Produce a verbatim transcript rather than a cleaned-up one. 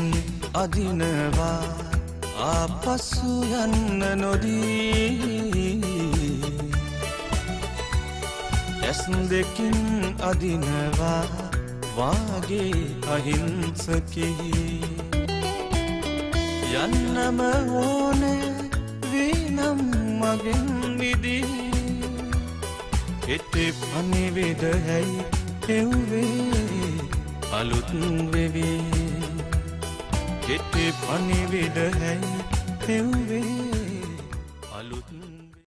අදිනවා ආපසු යන්න නොදී ඇස් දෙකින් අදිනවා වාගේ අහිංසකී යන්නම ඕනේ වීනම් මගෙන් විදී එතේ පණිවිඩ හැයි එව්වේ අලුත් වෙවි එතේ පණිවිඩ හැයි එව්වේ